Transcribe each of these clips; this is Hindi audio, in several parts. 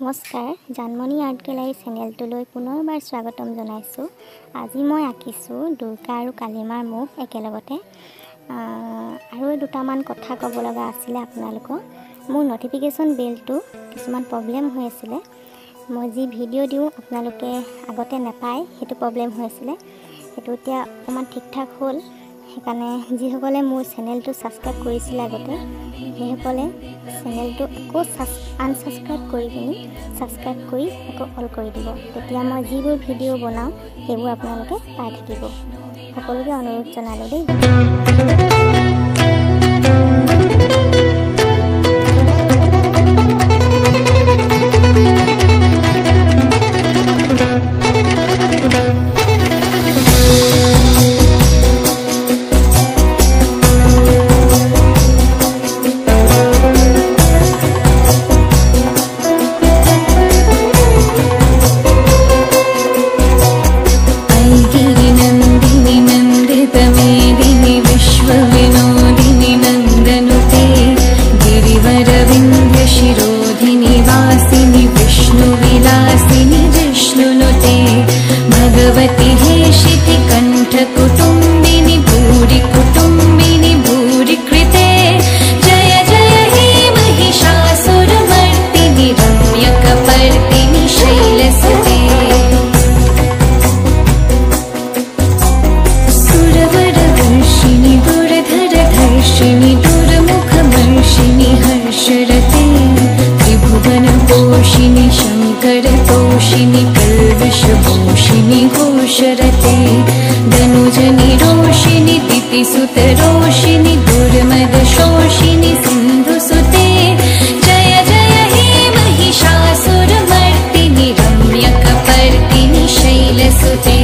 নমস্কাৰ জানমণি আৰ্ট গেলাৰী চেনেলটোলৈ পুনৰবাৰ স্বাগতম জনাইছোঁ। আজি মই আঁকিছোঁ দুৰ্গা আৰু কালীমাৰ মুখ একেলগতে। আৰু দুটামান কথা ক'ব লগা আছিলে আপোনালোকক। মোৰ নটিফিকেশ্যন বেলটো কিছুমান প্ৰব্লেম হৈ আছিলে। মই যি ভিডিঅ' দিওঁ আপোনালোকে আগতে নাপায়, সেইটো প্ৰব্লেম হৈ আছিলে। সেইটো এতিয়া অকণমান ঠিক ঠাক হ'ল। সেইকাৰণে যিসকলে মোৰ চেনেলটো ছাবস্ক্ৰাইব কৰিছিলে আগতে, সেইসকলে চেনেলটো আকৌ আনছাবস্ক্ৰাইব কৰি কিনি ছাবস্ক্ৰাইব কৰি আকৌ অল কৰি দিব। তেতিয়া মই যিবোৰ ভিডিঅ' বনাওঁ সেইবোৰ আপোনালোকে পাই থাকিব। সকলোকে অনুৰোধ জনালোঁ দেই। भगवती हे शितिकण्ठ कुटुम्बिनि भूरि कुटुम्बिनि भूरि कृते जय जय हे महिषासुरमर्दिनि रम्यकपर्दिनि शैलसुते सुरवरवर्षिणि दुर्धरधर्षिणि दुर्मुखमर्षिणि हर्षरते त्रिभुवनपोषिणि शङ्करतोषिणि कल्विषभूषिणि घोषरते धनुजनि रोषिणि दितिसुतरोषिणि दुर्मदशोषिणि सिन्धुसुते जय जय हे महिषासुरमर्दिनि रम्यकपर्दिनि शैलसुते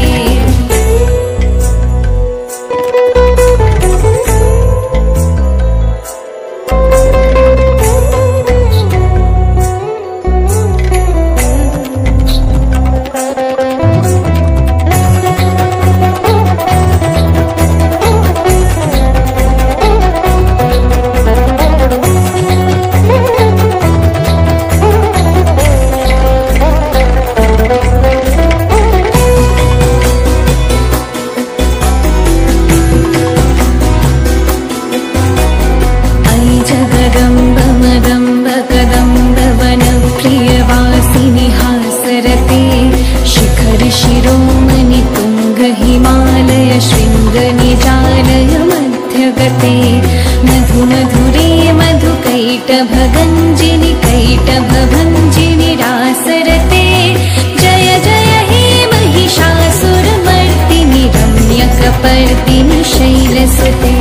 शिरोमणि तुंग हिमालय शृंग निजालय मध्यगते मधु मधुरे मधुकैटभगञ्जिनि कैटभभञ्जिनि रासरते जय जय हे महिषासुरमर्दिनि रम्यकपर्दिनि शैलसुते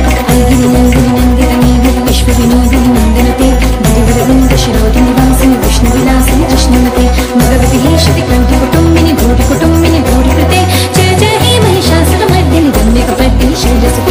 विश्वविनोदिनि नन्दनते गिरिवरवृन्दशिरोधिनि वासिनि विष्णुविलासिनि कृष्णमते भगवति हे शितिकण्ठ कुटुम्बिनि भूरि कुटुम्बिनि भूरि कृते जय जय हे महिषासुरमर्दिनि रम्यकपर्दिनि शैलसुते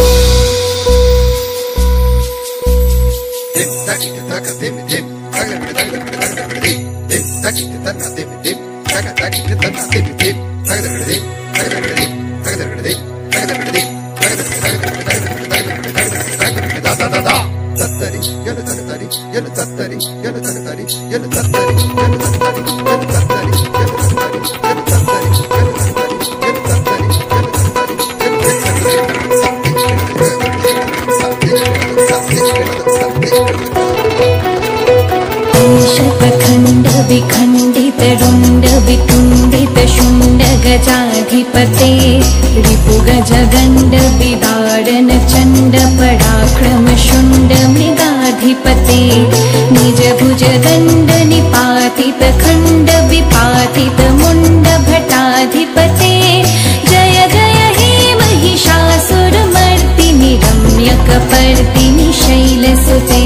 शतखण्ड विखण्डित रुण्ड वितुण्डित शुण्ड गजाधिपते रिपुगजगण्ड विदारण चण्ड पराक्रम शुण्ड मृगाधिपते निज भुज दण्ड निपातित खण्ड विपातित मुण्ड भटाधिपते जय जय हे महिषासुरमर्दिनि रम्यकपर्दिनि शैलसुते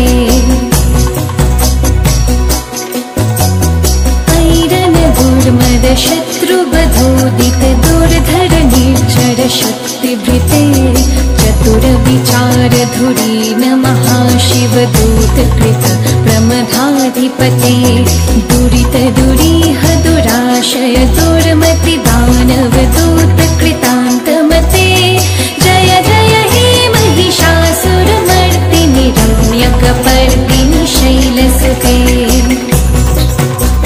दुर्मद शत्रुवधोदित दुर्धर निर्झर शक्तिभृते चतुर विचार धुरीन महाशिव दूत कृत प्रमथाधिपते दुरित दुरीह दुराशय दुर्मति दानव दूत कृतान्तमते जय जय हे महिषासुरमर्दिनि रम्यकपर्दिनि शैलसुते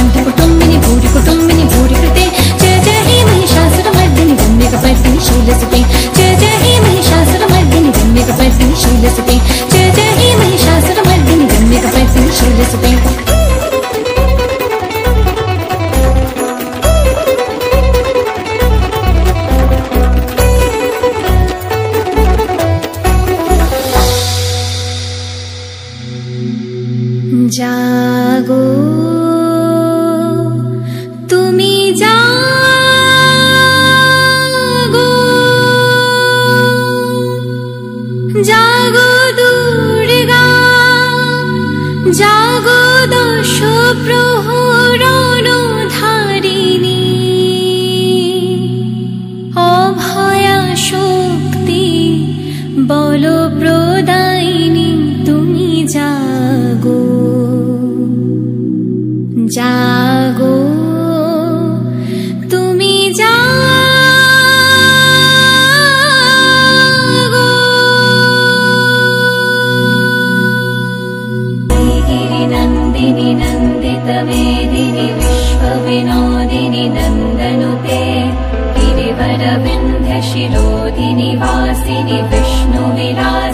क्रान्तिकुटुम्बिनि भूरि कुटुम्बिनि भूरि कृते जय जय हे महिषासुरमर्दिनि रम्यकपर्दिनि शैलसुते जय जय हे महिषासुरमर्दिनि रम्यकपर्दिनि शैलसुते जय जय हे महिषासुरमर्दिनि रम्यकपर्दिनि शैलसुते जागो तुमी जागो जागो दुर्गा जागो दश प्रहरणधारिणी अभया शक्ति बल प्रदायिनी तुमी जागो जागो तुमी जागो गिरिनन्दिनि नन्दितमेदिनि विश्वविनोदिनि नन्दनुते गिरिवरविन्ध्यशिरोधिनि वासिनि विष्णुविराजिनि